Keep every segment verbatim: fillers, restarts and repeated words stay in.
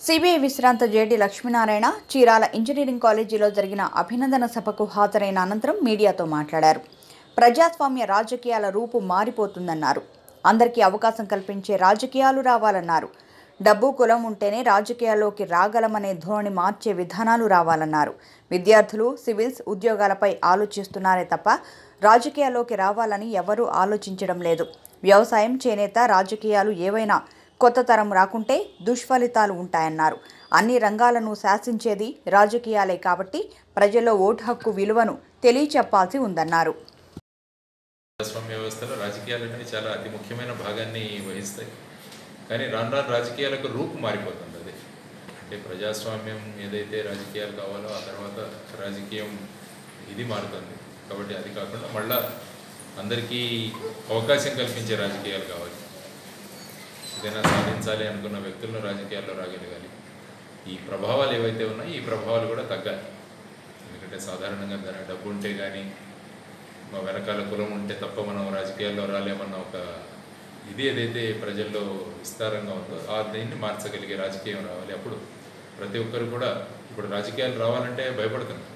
CBI విశ్రాంత JD Lakshminarayana Chirala engineering కాలేజీలో జరిగిన అభినందన సభకు హాజరైన అనంతరం మీడియాతో మాట్లాడారు. ప్రజాస్వామ్య రాజకీయాల రూపు మారిపోతుందన్నారు. అందరికీ అవకాశం కల్పించే రాజకీయాలు రావాలన్నారు. డబ్బు కులం ఉంటేనే రాజకీయాల్లోకి రాగలమనే ధోరణి మార్చే విధానాలు రావాలన్నారు. విద్యార్థులు సివిల్స్ ఉద్యోగాలపై ఆలోచిస్తున్నారే తప్ప రాజకీయాల్లోకి రావాలని ఎవరూ ఆలోచించడం లేదు. వ్యవసాయం, చేనేత, రాజకీయాలు ఏవైనా కొత్త తరం రాకుంటే దుష్ఫలితాలు ఉంటాయన్నారు. అన్ని రంగాలను శాసించేది రాజకీయాలే కాబట్టి ప్రజల్లో ఓటు హక్కు విలువను తెలియచెప్పాల్సి ఉందన్నారు. ప్రజాస్వామ్య వ్యవస్థలో రాజకీయాలు అనేవి చాలా అతి ముఖ్యమైన భాగాన్ని వహిస్తాయి. కానీ రాను రాను రాజకీయాలకు రూపు మారిపోతుంది. అది అంటే ప్రజాస్వామ్యం ఏదైతే రాజకీయాలు కావాలో ఆ తర్వాత రాజకీయం ఇది మారుతుంది. కాబట్టి అది కాకుండా మళ్ళా అందరికీ అవకాశం కల్పించే రాజకీయాలు కావాలి. ఏదైనా సాధించాలి అనుకున్న వ్యక్తులను రాజకీయాల్లో రాగలగాలి. ఈ ప్రభావాలు ఏవైతే ఉన్నాయో ఈ ప్రభావాలు కూడా తగ్గాలి. ఎందుకంటే సాధారణంగా దాని డబ్బు ఉంటే కానీ మా వెనకాల కులం ఉంటే తప్ప మనం రాజకీయాల్లో రాలేమన్న ఒక ఇది ఏదైతే ప్రజల్లో విస్తారంగా ఉందో ఆ దీన్ని మార్చగలిగే రాజకీయం రావాలి. అప్పుడు ప్రతి ఒక్కరు కూడా ఇప్పుడు రాజకీయాలు రావాలంటే భయపడుతున్నారు.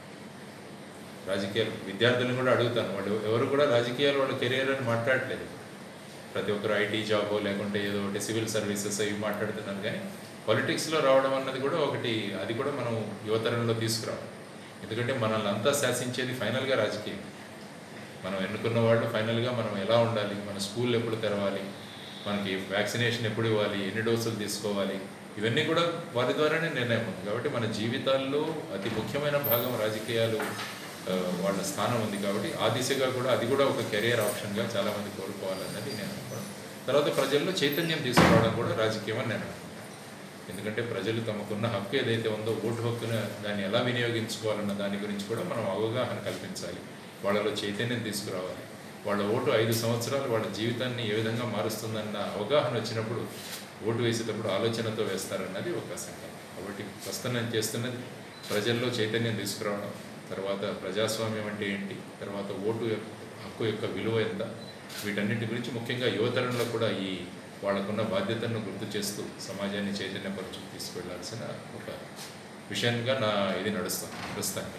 రాజకీయాలు విద్యార్థులను కూడా అడుగుతాను, వాళ్ళు ఎవరు కూడా రాజకీయాలు వాళ్ళ కెరీర్ అని మాట్లాడలేదు. ప్రతి ఒక్కరు ఐటీ జాబో లేకుంటే ఏదో ఒకటి సివిల్ సర్వీసెస్ ఇవి మాట్లాడుతున్నారు. కానీ పాలిటిక్స్లో రావడం అన్నది కూడా ఒకటి, అది కూడా మనం యువతరంలో తీసుకురావాలి. ఎందుకంటే మనల్ని అంతా శాసించేది ఫైనల్గా రాజకీయం. మనం ఎన్నుకున్న వాళ్ళు ఫైనల్గా మనం ఎలా ఉండాలి, మన స్కూల్ ఎప్పుడు తెరవాలి, మనకి వ్యాక్సినేషన్ ఎప్పుడు ఇవ్వాలి, ఎన్ని డోసులు తీసుకోవాలి, ఇవన్నీ కూడా వారి ద్వారానే నిర్ణయం ఉంది. కాబట్టి మన జీవితాల్లో అతి ముఖ్యమైన భాగం రాజకీయాలు వాళ్ళ స్థానం ఉంది. కాబట్టి ఆ దిశగా కూడా అది కూడా ఒక కెరియర్ ఆప్షన్గా చాలామంది కోరుకోవాలన్నది నేను అనుకోవడం. తర్వాత ప్రజల్లో చైతన్యం తీసుకురావడం కూడా రాజకీయం అని నేను అనుకుంటాను. ఎందుకంటే ప్రజలు తమకున్న హక్కు ఏదైతే ఉందో ఓటు హక్కును దాన్ని ఎలా వినియోగించుకోవాలన్న దాని గురించి కూడా మనం అవగాహన కల్పించాలి. వాళ్ళలో చైతన్యం తీసుకురావాలి. వాళ్ళ ఓటు ఐదు సంవత్సరాలు వాళ్ళ జీవితాన్ని ఏ విధంగా మారుస్తుందన్న అవగాహన వచ్చినప్పుడు ఓటు వేసేటప్పుడు ఆలోచనతో వేస్తారన్నది ఒక సంకల్పం. కాబట్టి ప్రస్తుతం నేను చేస్తున్నది ప్రజల్లో చైతన్యం తీసుకురావడం, తర్వాత ప్రజాస్వామ్యం అంటే ఏంటి, తర్వాత ఓటు హక్కు యొక్క విలువ ఎంత, వీటన్నిటి గురించి ముఖ్యంగా యువతరంలో కూడా ఈ వాళ్ళకున్న బాధ్యతలను గుర్తు చేస్తూ సమాజాన్ని చైతన్యపరచు తీసుకువెళ్లాల్సిన ఒక విషయంగా నా ఇది నడుస్తాను నడుస్తాను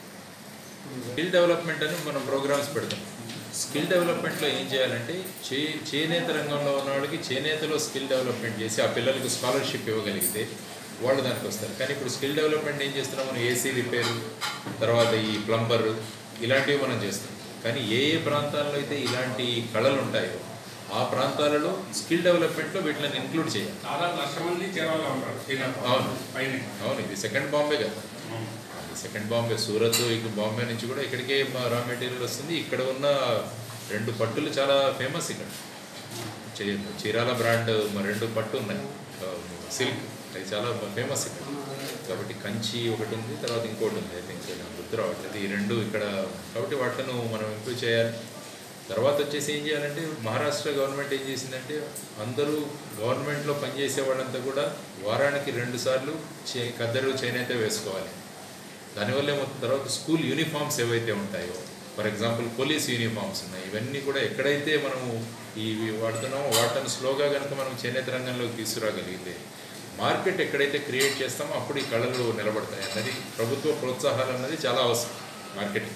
స్కిల్ డెవలప్మెంట్ అని మనం ప్రోగ్రామ్స్ పెడతాం. స్కిల్ డెవలప్మెంట్లో ఏం చేయాలంటే చే చేనేత రంగంలో ఉన్న వాళ్ళకి చేనేతలో స్కిల్ డెవలప్మెంట్ చేసి ఆ పిల్లలకు స్కాలర్షిప్ ఇవ్వగలిగితే వాళ్ళు దానికి వస్తారు. కానీ ఇప్పుడు స్కిల్ డెవలప్మెంట్ ఏం చేస్తున్నాం, మనం ఏసీ రిపేరు, తర్వాత ఈ ప్లంబర్ ఇలాంటివి మనం చేస్తాం. కానీ ఏ ఏ ప్రాంతాల్లో అయితే ఇలాంటి కళలు ఉంటాయో ఆ ప్రాంతాలలో స్కిల్ డెవలప్మెంట్లో వీటిని ఇంక్లూడ్ చేయాలి. అవును అవును ఇది సెకండ్ బాంబే కదా, సెకండ్ బాంబే, సూరత్, ఇక బాంబే నుంచి కూడా ఇక్కడికే రా మెటీరియల్ వస్తుంది. ఇక్కడ ఉన్న రెండు పట్టులు చాలా ఫేమస్. ఇక్కడ చీరాల బ్రాండ్ రెండు పట్టు ఉన్నాయి, సిల్క్, అది చాలా ఫేమస్ ఇక్కడ. కాబట్టి కంచి ఒకటి ఉంది, తర్వాత ఇంకోటి ఉంది, ఐ థింక్ గుర్తు రావట్లేదు. ఈ రెండు ఇక్కడ, కాబట్టి వాటిను మనం ఇంప్రూవ్ చేయాలి. తర్వాత వచ్చేసి ఏం చేయాలంటే మహారాష్ట్ర గవర్నమెంట్ ఏం చేసిందంటే అందరూ గవర్నమెంట్లో పనిచేసే వాళ్ళంతా కూడా వారానికి రెండు సార్లు చే కద్దరు చేనేత వేసుకోవాలి. దానివల్ల ఏమవుతుంది, తర్వాత స్కూల్ యూనిఫామ్స్ ఏవైతే ఉంటాయో, ఫర్ ఎగ్జాంపుల్ పోలీస్ యూనిఫామ్స్ ఉన్నాయి, ఇవన్నీ కూడా ఎక్కడైతే మనము ఇవి వాడుతున్నామో వాటిని స్లోగా కనుక మనం చేనేత రంగంలోకి తీసుకురాగలిగితే మార్కెట్ ఎక్కడైతే క్రియేట్ చేస్తామో అప్పుడు ఈ కళలు నిలబడతాయి అన్నది ప్రభుత్వ ప్రోత్సాహాలు అన్నది చాలా అవసరం. మార్కెటింగ్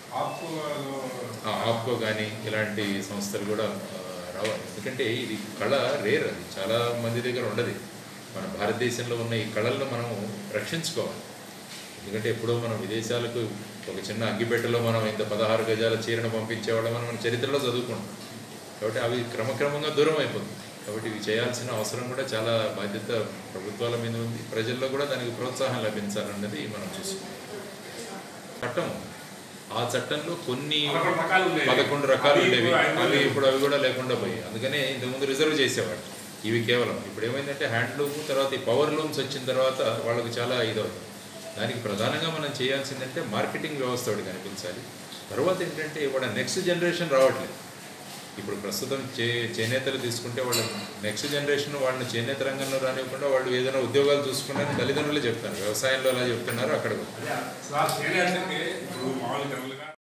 ఆప్కో కానీ ఇలాంటి సంస్థలు కూడా రావాలి. ఎందుకంటే ఇది కళ రేర్, అది చాలా మంది దగ్గర ఉండదు. మన భారతదేశంలో ఉన్న ఈ కళలను మనము రక్షించుకోవాలి. ఎందుకంటే ఎప్పుడో మనం విదేశాలకు ఒక చిన్న అగ్గిపెట్టెలో మనం ఇంత పదహారు గజాల చీరను పంపించేవాళ్ళం మనం మన చరిత్రలో చదువుకుంటాం. కాబట్టి అవి క్రమక్రమంగా దూరం అయిపోతుంది. కాబట్టి ఇవి చేయాల్సిన అవసరం కూడా చాలా బాధ్యత ప్రభుత్వాల మీద ఉంది. ప్రజల్లో కూడా దానికి ప్రోత్సాహం లభించాలన్నది మనం చూసుకుంటాం. చట్టం, ఆ చట్టంలో కొన్ని పదకొండు రకాలు ఉండేవి, అవి ఇప్పుడు అవి కూడా లేకుండా పోయాయి. అందుకనే ఇంతకుముందు రిజర్వ్ చేసేవాడు. ఇవి కేవలం ఇప్పుడు ఏమైందంటే హ్యాండ్లూమ్, తర్వాత ఈ పవర్ లూమ్స్ వచ్చిన తర్వాత వాళ్ళకి చాలా ఇదవుతుంది. దానికి ప్రధానంగా మనం చేయాల్సిందంటే మార్కెటింగ్ వ్యవస్థ ఒకటి కనిపించాలి. తర్వాత ఏంటంటే ఇవాళ నెక్స్ట్ జనరేషన్ రావట్లేదు. ఇప్పుడు ప్రస్తుతం చే చేనేతలు తీసుకుంటే వాళ్ళ నెక్స్ట్ జనరేషన్ వాళ్ళని చేనేత రంగంలో రానివ్వకుండా వాళ్ళు ఏదైనా ఉద్యోగాలు చూసుకుంటారని తల్లిదండ్రులే చెప్తారు. వ్యవసాయంలో ఎలా చెప్తున్నారో అక్కడ